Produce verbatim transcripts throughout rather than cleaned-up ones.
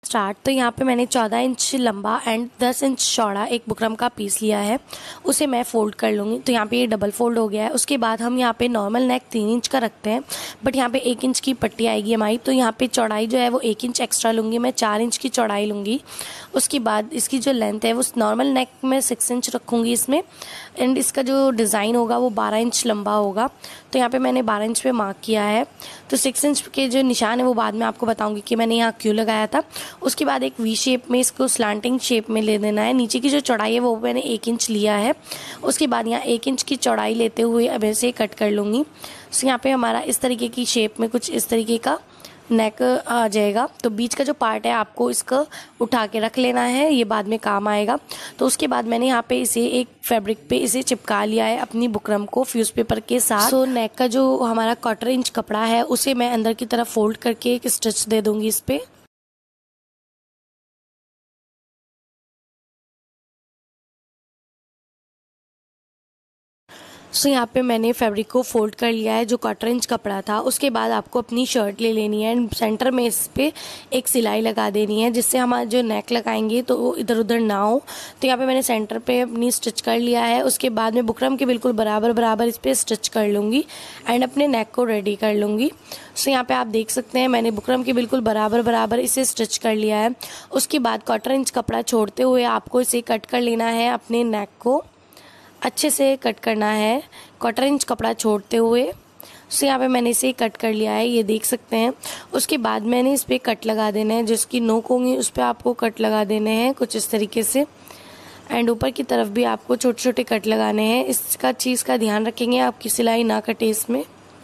Start. तो यहाँ पे मैंने चौदह इंच लंबा एंड दस इंच चौड़ा एक बुकरम का पीस लिया है, उसे मैं फ़ोल्ड कर लूँगी। तो यहाँ पे ये डबल फोल्ड हो गया है। उसके बाद हम यहाँ पे नॉर्मल नेक तीन इंच का रखते हैं, बट यहाँ पे एक इंच की पट्टी आएगी हमारी, तो यहाँ पे चौड़ाई जो है वो एक इंच एक्स्ट्रा लूँगी, मैं चार इंच की चौड़ाई लूँगी। उसके बाद इसकी जो लेंथ है वो नॉर्मल नेक में सिक्स इंच रखूँगी इसमें, एंड इसका जो डिज़ाइन होगा वो बारह इंच लंबा होगा। तो यहाँ पे मैंने बारह इंच पे मार्क किया है। तो सिक्स इंच के जो निशान है वो बाद में आपको बताऊंगी कि मैंने यहाँ क्यों लगाया था। उसके बाद एक वी शेप में इसको स्लांटिंग शेप में ले देना है। नीचे की जो चौड़ाई है वो मैंने एक इंच लिया है। उसके बाद यहाँ एक इंच की चौड़ाई लेते हुए अब ऐसे कट कर लूँगी। तो यहाँ पे हमारा इस तरीके की शेप में कुछ इस तरीके का नेक आ जाएगा। तो बीच का जो पार्ट है आपको इसको उठा के रख लेना है, ये बाद में काम आएगा। तो उसके बाद मैंने यहाँ पे इसे एक फैब्रिक पे इसे चिपका लिया है अपनी बुकरम को फ्यूज पेपर के साथ। सो नेक का जो हमारा क्वार्टर इंच कपड़ा है उसे मैं अंदर की तरफ फोल्ड करके एक स्टिच दे दूंगी इस पे। सो यहाँ पे मैंने फैब्रिक को फोल्ड कर लिया है जो क्वार्टर इंच कपड़ा था। उसके बाद आपको अपनी शर्ट ले लेनी है एंड सेंटर में इस पे एक सिलाई लगा देनी है, जिससे हमारा जो नेक लगाएंगे तो वो इधर उधर ना हो। तो यहाँ पे मैंने सेंटर पे अपनी स्टिच कर लिया है। उसके बाद मैं बुकरम के बिल्कुल बराबर बराबर इस पर स्टिच कर लूँगी एंड अपने नेक को रेडी कर लूँगी। सो यहाँ पे आप देख सकते हैं मैंने बुकरम के बिल्कुल बराबर बराबर इसे स्टिच कर लिया है। उसके बाद क्वार्टर इंच कपड़ा छोड़ते हुए आपको इसे कट कर लेना है, अपने नेक को अच्छे से कट करना है क्वार्टर इंच कपड़ा छोड़ते हुए। सो यहाँ पे मैंने इसे कट कर लिया है, ये देख सकते हैं। उसके बाद मैंने इस पर कट लगा देना है, जिसकी नोक होंगी उस पर आपको कट लगा देने हैं कुछ इस तरीके से, एंड ऊपर की तरफ भी आपको छोटे छोटे कट लगाने हैं। इसका चीज़ का ध्यान रखेंगे आपकी सिलाई ना कटे इसमें।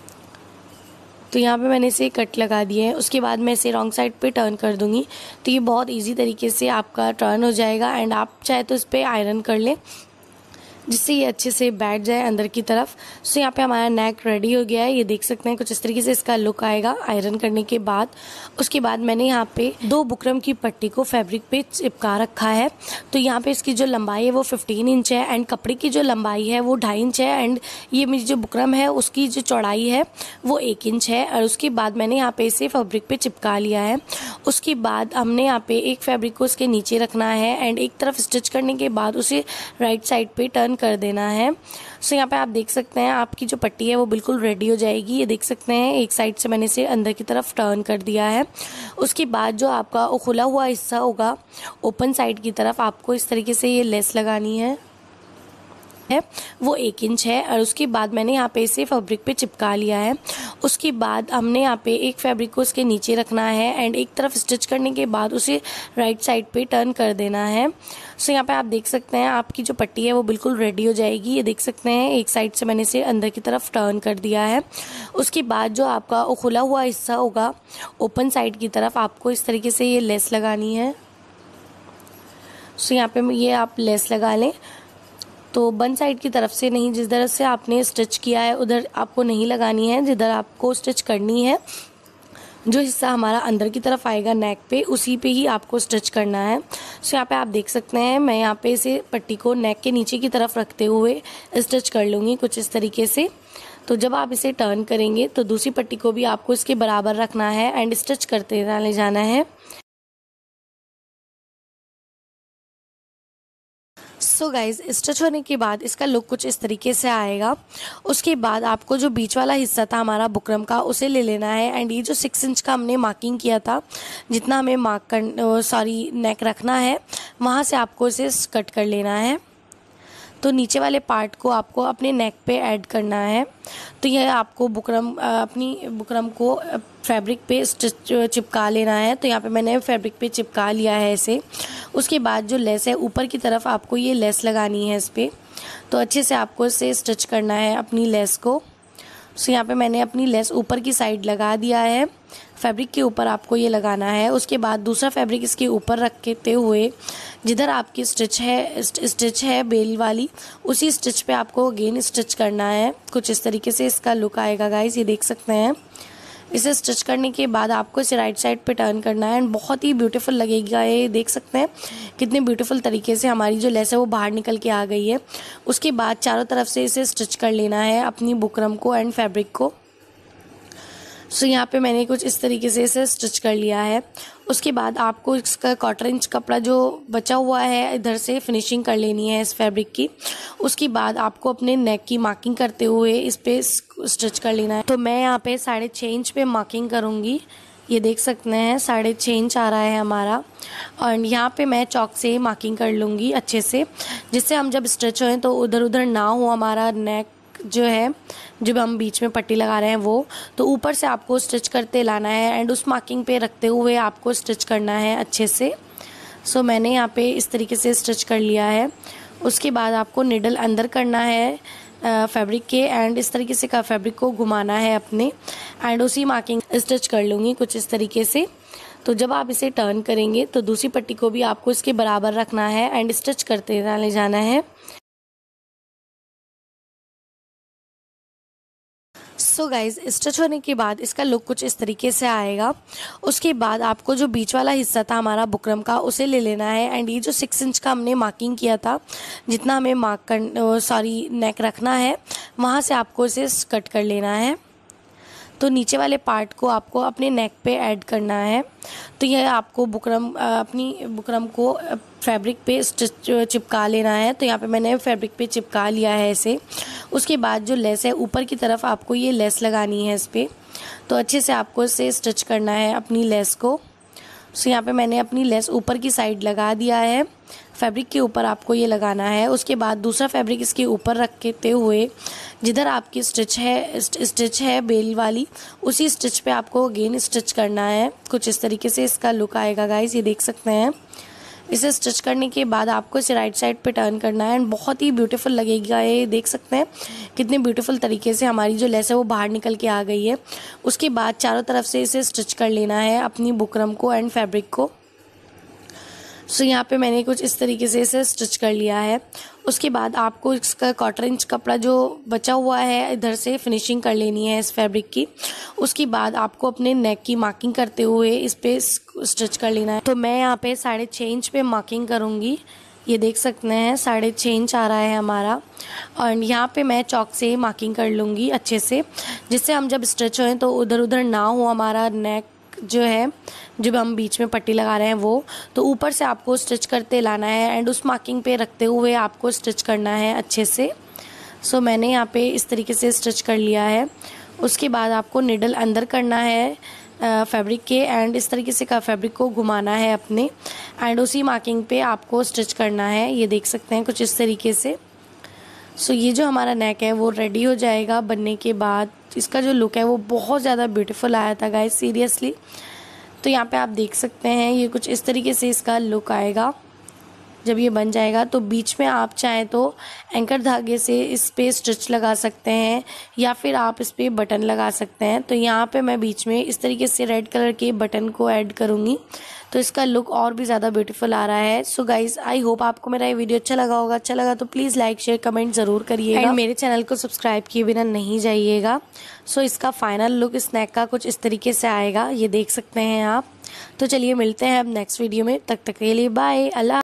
तो यहाँ पे मैंने इसे कट लगा दिए हैं। उसके बाद मैं इसे रॉन्ग साइड पे टर्न कर दूंगी। तो ये बहुत इजी तरीके से आपका टर्न हो जाएगा एंड आप चाहे तो इस पर आयरन कर लें, जिससे ये अच्छे से बैठ जाए अंदर की तरफ। सो यहाँ पे हमारा नेक रेडी हो गया है, ये देख सकते हैं कुछ इस तरीके से इसका लुक आएगा आयरन करने के बाद। उसके बाद मैंने यहाँ पे दो बुकरम की पट्टी को फैब्रिक पे चिपका रखा है। तो यहाँ पे इसकी जो लंबाई है वो फिफ्टीन इंच है एंड कपड़े की जो लंबाई है वो ढाई इंच है, एंड ये मेरी जो बुकरम है उसकी जो चौड़ाई है वो एक इंच है। और उसके बाद मैंने यहाँ पे इसे फैब्रिक पे चिपका लिया है। उसके बाद हमने यहाँ पे एक फैब्रिक को उसके नीचे रखना है एंड एक तरफ स्टिच करने के बाद उसे राइट साइड पे टर्न कर देना है। सो यहाँ पे आप देख सकते हैं आपकी जो पट्टी है वो बिल्कुल रेडी हो जाएगी। ये देख सकते हैं एक साइड से मैंने इसे अंदर की तरफ टर्न कर दिया है। उसके बाद जो आपका खुला हुआ हिस्सा होगा ओपन साइड की तरफ आपको इस तरीके से ये लेस लगानी है है वो एक इंच है। और उसके बाद मैंने यहाँ पे इसे फैब्रिक पे चिपका लिया है। उसके बाद हमने यहाँ पे एक फैब्रिक को इसके नीचे रखना है एंड एक तरफ स्टिच करने के बाद उसे राइट साइड पे टर्न कर देना है। सो यहाँ पे आप देख सकते हैं आपकी जो पट्टी है वो बिल्कुल रेडी हो जाएगी। ये देख सकते हैं एक साइड से मैंने इसे अंदर की तरफ टर्न कर दिया है। उसके बाद जो आपका खुला हुआ हिस्सा होगा ओपन साइड की तरफ आपको इस तरीके से ये लेस लगानी है। सो यहाँ पे ये आप लेस लगा लें, तो वन साइड की तरफ से नहीं, जिस तरह से आपने स्टिच किया है उधर आपको नहीं लगानी है। जिधर आपको स्टिच करनी है जो हिस्सा हमारा अंदर की तरफ आएगा नेक पे उसी पे ही आपको स्टिच करना है। सो यहाँ पे आप देख सकते हैं मैं यहाँ पे इसे पट्टी को नेक के नीचे की तरफ रखते हुए स्टिच कर लूँगी कुछ इस तरीके से। तो जब आप इसे टर्न करेंगे तो दूसरी पट्टी को भी आपको इसके बराबर रखना है एंड स्टिच करते ले जाना है। सो गाइज स्टिच होने के बाद इसका लुक कुछ इस तरीके से आएगा। उसके बाद आपको जो बीच वाला हिस्सा था हमारा बुकरम का उसे ले लेना है एंड ये जो सिक्स इंच का हमने मार्किंग किया था, जितना हमें मार्क कर सॉरी नेक रखना है वहाँ से आपको इसे कट कर लेना है। तो नीचे वाले पार्ट को आपको अपने नेक पे ऐड करना है। तो यह आपको बुकरम अपनी बुकरम को फैब्रिक पे स्टिच चिपका लेना है। तो यहाँ पे मैंने फैब्रिक पे चिपका लिया है इसे। उसके बाद जो लेस है ऊपर की तरफ आपको ये लेस लगानी है इस पर। तो अच्छे से आपको इसे स्टिच करना है अपनी लेस को। सो यहाँ पे मैंने अपनी लेस ऊपर की साइड लगा दिया है, फैब्रिक के ऊपर आपको ये लगाना है। उसके बाद दूसरा फैब्रिक इसके ऊपर रखते हुए जिधर आपकी स्टिच है स्टिच है बेल वाली उसी स्टिच पे आपको अगेन स्टिच करना है। कुछ इस तरीके से इसका लुक आएगा गाइस, ये देख सकते हैं। इसे स्टिच करने के बाद आपको इसे राइट साइड पे टर्न करना है एंड बहुत ही ब्यूटीफुल लगेगा। ये देख सकते हैं कितने ब्यूटीफुल तरीके से हमारी जो लेस है वो बाहर निकल के आ गई है। उसके बाद चारों तरफ से इसे स्टिच कर लेना है अपनी बुकरम को एंड फैब्रिक को। सो यहाँ पे मैंने कुछ इस तरीके से इसे स्टिच कर लिया है। उसके बाद आपको इसका क्वार्टर इंच कपड़ा जो बचा हुआ है इधर से फिनिशिंग कर लेनी है इस फैब्रिक की। उसके बाद आपको अपने नेक की मार्किंग करते हुए इस पे स्टिच कर लेना है। तो मैं यहाँ पे साढ़े छः इंच पे मार्किंग करूँगी। ये देख सकते हैं साढ़े छः इंच आ रहा है हमारा, और यहाँ पे मैं चौक से मार्किंग कर लूँगी अच्छे से, जिससे हम जब स्टिच होएं तो उधर उधर ना हो हमारा नेक जो है, जब हम बीच में पट्टी लगा रहे हैं वो। तो ऊपर से आपको स्टिच करते लाना है एंड उस मार्किंग पे रखते हुए आपको स्टिच करना है अच्छे से। सो मैंने यहाँ पे इस तरीके से स्टिच कर लिया है। उसके बाद आपको निडल अंदर करना है फैब्रिक के एंड इस तरीके से का फैब्रिक को घुमाना है अपने, एंड उसी मार्किंग स्टिच कर लूँगी कुछ इस तरीके से। तो जब आप इसे टर्न करेंगे तो दूसरी पट्टी को भी आपको इसके बराबर रखना है एंड स्टिच करते ले जाना है। सो गाइज स्टिच होने के बाद इसका लुक कुछ इस तरीके से आएगा। उसके बाद आपको जो बीच वाला हिस्सा था हमारा बुकरम का उसे ले लेना है, एंड ये जो सिक्स इंच का हमने मार्किंग किया था, जितना हमें मार्क कर सॉरी नेक रखना है वहाँ से आपको इसे कट कर लेना है। तो नीचे वाले पार्ट को आपको अपने नेक पे ऐड करना है। तो यह आपको बुकरम अपनी बुकरम को फैब्रिक पे स्टिच चिपका लेना है। तो यहाँ पे मैंने फैब्रिक पे चिपका लिया है इसे। उसके बाद जो लेस है ऊपर की तरफ आपको ये लेस लगानी है इस पर। तो अच्छे से आपको इसे स्टिच करना है अपनी लेस को। सो यहाँ पे मैंने अपनी लेस ऊपर की साइड लगा दिया है, फैब्रिक के ऊपर आपको ये लगाना है। उसके बाद दूसरा फैब्रिक इसके ऊपर रखते हुए जिधर आपकी स्टिच है स्टिच है बेल वाली, उसी स्टिच पे आपको अगेन स्टिच करना है। कुछ इस तरीके से इसका लुक आएगा गाइस, ये देख सकते हैं। इसे स्टिच करने के बाद आपको इसे राइट साइड पे टर्न करना है एंड बहुत ही ब्यूटीफुल लगेगा। ये देख सकते हैं कितने ब्यूटीफुल तरीके से हमारी जो लेस है वो बाहर निकल के आ गई है। उसके बाद चारों तरफ से इसे स्टिच कर लेना है अपनी बुकरम को एंड फैब्रिक को। सो यहाँ पे मैंने कुछ इस तरीके से इसे स्टिच कर लिया है। उसके बाद आपको इसका क्वार्टर इंच कपड़ा जो बचा हुआ है इधर से फिनिशिंग कर लेनी है इस फैब्रिक की। उसके बाद आपको अपने नेक की मार्किंग करते हुए इस पे स्टिच कर लेना है। तो मैं यहाँ पे साढ़े छः इंच पे मार्किंग करूँगी। ये देख सकते हैं साढ़े छः इंच आ रहा है हमारा, और यहाँ पे मैं चौक से मार्किंग कर लूँगी अच्छे से, जिससे हम जब स्टिच होएं तो उधर उधर ना हो हमारा नेक जो है, जब हम बीच में पट्टी लगा रहे हैं वो। तो ऊपर से आपको स्टिच करते लाना है एंड उस मार्किंग पे रखते हुए आपको स्टिच करना है अच्छे से। सो मैंने यहाँ पे इस तरीके से स्टिच कर लिया है। उसके बाद आपको निडल अंदर करना है फैब्रिक के एंड इस तरीके से का फैब्रिक को घुमाना है अपने, एंड उसी मार्किंग पे आपको स्टिच करना है। ये देख सकते हैं कुछ इस तरीके से। सो ये जो हमारा नेक है वो रेडी हो जाएगा बनने के बाद। इसका जो लुक है वो बहुत ज़्यादा ब्यूटीफुल आया था गाइस, सीरियसली। तो यहाँ पे आप देख सकते हैं ये कुछ इस तरीके से इसका लुक आएगा जब ये बन जाएगा। तो बीच में आप चाहें तो एंकर धागे से इस पे स्टिच लगा सकते हैं या फिर आप इस पे बटन लगा सकते हैं। तो यहाँ पे मैं बीच में इस तरीके से रेड कलर के बटन को ऐड करूँगी, तो इसका लुक और भी ज़्यादा ब्यूटीफुल आ रहा है। सो गाइज आई होप आपको मेरा ये वीडियो अच्छा लगा होगा। अच्छा लगा तो प्लीज़ लाइक शेयर कमेंट ज़रूर करिएगा एंड मेरे चैनल को सब्सक्राइब किए बिना नहीं जाइएगा। सो इसका फाइनल लुक स्नैक का कुछ इस तरीके से आएगा, ये देख सकते हैं आप। तो चलिए मिलते हैं अब नेक्स्ट वीडियो में, तब तक के लिए बाय, अल्लाह।